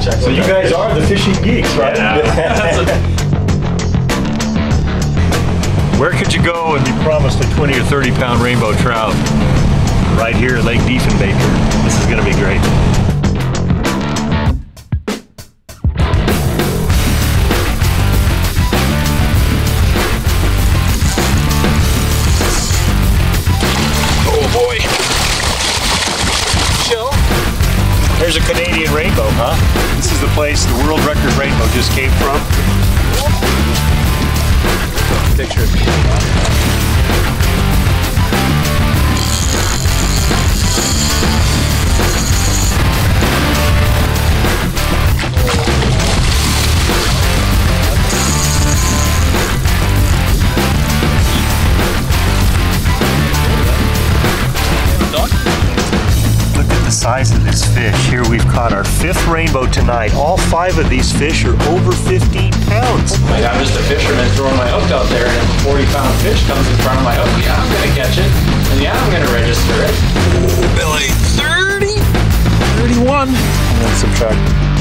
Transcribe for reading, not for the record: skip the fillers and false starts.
So you guys are the fishing geeks, right? Yeah. Where could you go and be promised a 20 or 30 pound rainbow trout? Right here at Lake Diefenbaker. This is going to be great. Oh boy. Chill. There's a Canadian rainbow, huh? This is the place the world record rainbow just came from. Picture. Look at the size of this fish. Here we've caught our 5th rainbow tonight. All 5 of these fish are over 15 pounds. I'm just a fisherman throwing my hook out there, and if a 40-pound fish comes in front of my hook, yeah, I'm going to catch it, and yeah, I'm going to register it. Billy, 30, 31. And then subtract